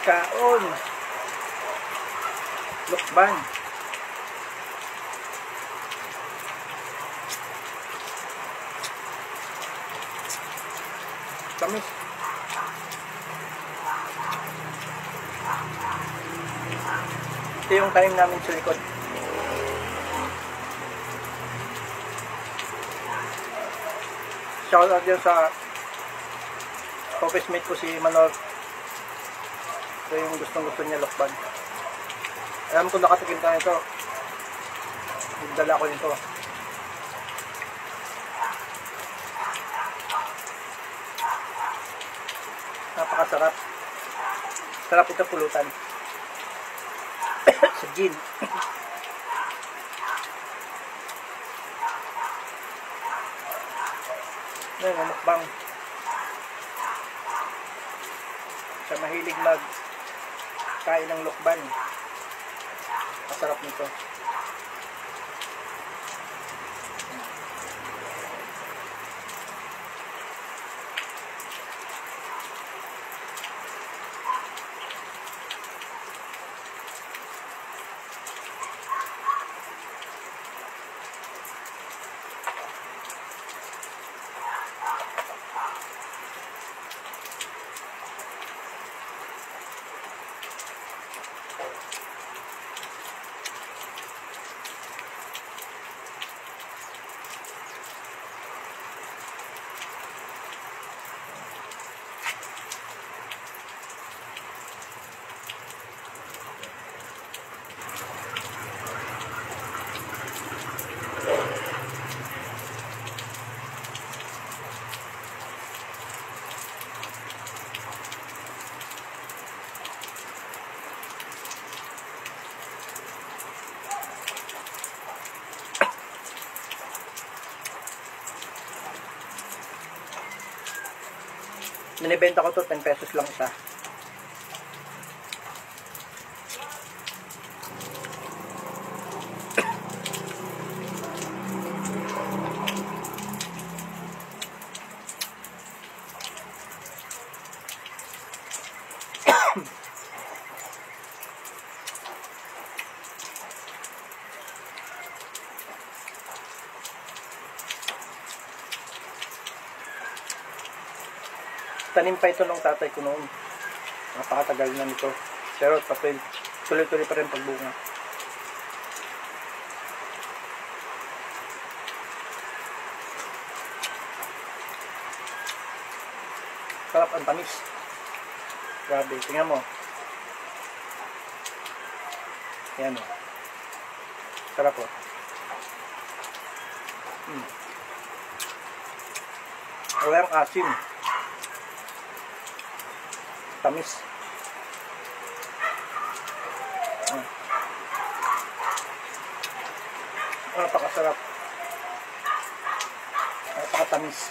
kaon. Lukban. Tamis. Ito yung tanim namin sa likod. Shout out din sa office mate ko si Manor. Ito yung gustong-gusto niya lukban. Alam ko nakatikim ka nito. Nagdala ko nito. Napakasarap. Sarap ito pulutan. Sa gin. Ngayon, mukbang. Sa mahilig kain ng lukban. Masarap nito. Binibenta ko to 10 pesos lang isa. Tanim pa ito ng tatay ko noon. Napakatagal na nito. Pero tuloy-tuloy pa rin pagbunga. Sarap ang tamis. Grabe, tingnan mo. Ayan o. Sarap o. Walang asim. Tamis. Napakasarap. Napakatamis.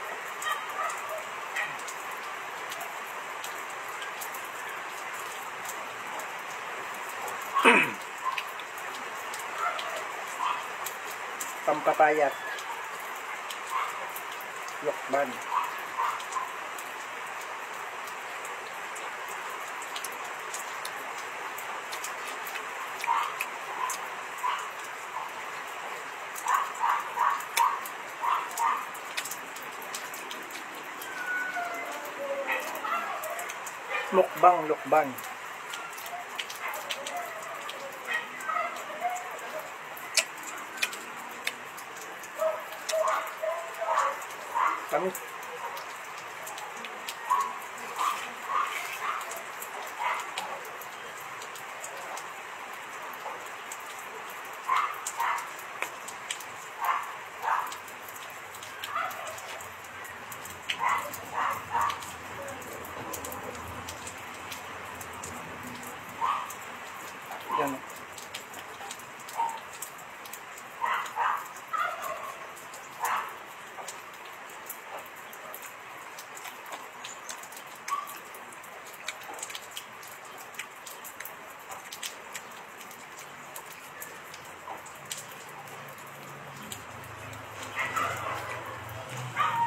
Pampapayat. Lukban. Mukbang lukban. Tamis. Yan.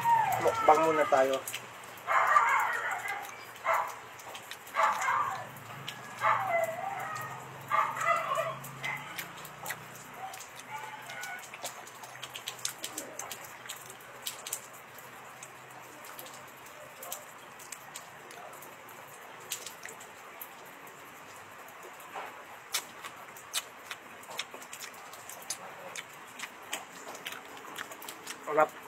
Mukbang muna tayo. Sarap.